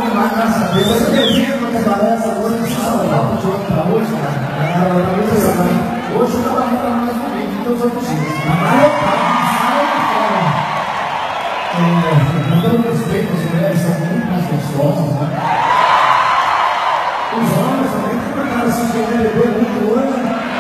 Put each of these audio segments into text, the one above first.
demais, graças a Deus. Você tem vindo para trabalhar essa coisa de salvar o jogo para hoje, cara? Hoje eu estava mais bonito que os outros dias. Com todo respeito, as mulheres são muito mais gostosas, né? Os homens também têm uma cara assim, que beber muito hoje.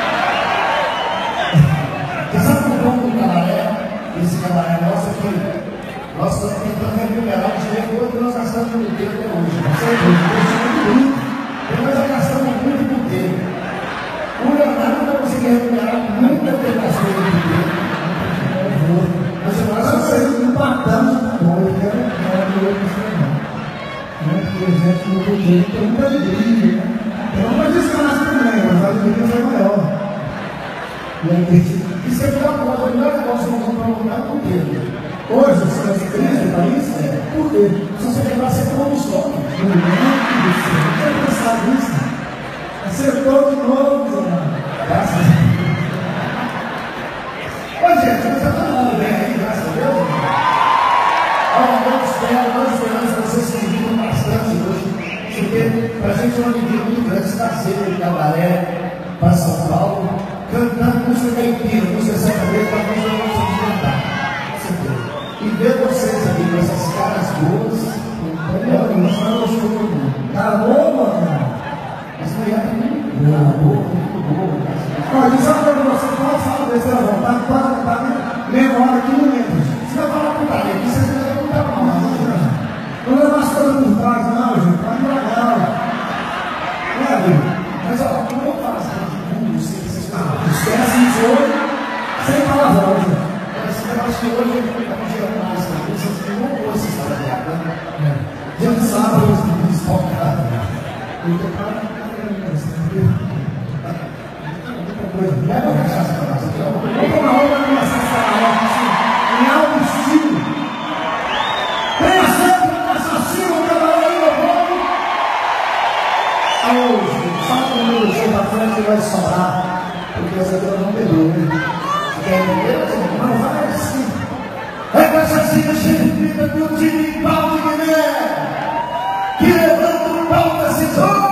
Você sabe o bom do cabaré? Esse cabaré nosso aqui, nós estamos tentando recuperar o dinheiro que nós gastamos no inteiro até hoje. Não sei, nós gastamos muito no inteiro. O Leonardo vai conseguir recuperar muita tentação do inteiro. Mas nós estamos empatando na bola, eu quero porque a gente não tem jeito, tem muita alegria, né? Tem uma desgraça também, mas a alegria foi maior. E você viu a coisa, o melhor negócio que nós vamos procurar com o dedo. Hoje, se nós crise do país, por quê? Se você quebrar, você toma um só. Não tinha pensado nisso. Acertou de novo, graças a Deus. Ô, gente, você está falando bem aí, graças a Deus? Olha, nós esperamos que vocês se dividam bastante hoje, porque para a gente é uma alegria muito grande estar sempre de cabaré para São Paulo, cantando música caipira, música sertaneja, para nós não vamos cantar. E ver vocês ali com essas caras boas, olha, nós falamos todo mundo. Tá bom, mano? As mulheres muito boa. Olha, só quando você pode falar desse à vontade, pode cantar meia hora, 15 minutos. Você vai falar putaria aqui, você vai cantar mal. Não leva as coisas por trás, não, gente. Vai legal. Mas, ó, como eu faço? Esquece isso hoje, sem palavrão, gente. Esse negócio de hoje, eu vou girar mais, vocês não vão pôr essa história de água, né? Dia de sábado, os meninos tocaram. Muita coisa. Leva a cachaça para nós aqui, ó. Vamos tomar outra para começar a falar assim, em alto estilo. Venha sempre no assassino, cavaleiro do povo. Hoje, só que o número chega para frente vai sobrar, porque essa dor não pegou, né? Não vai assim. É com essa cena cheia de vida do time em pau de Guiné, que levanta o pau da cidade.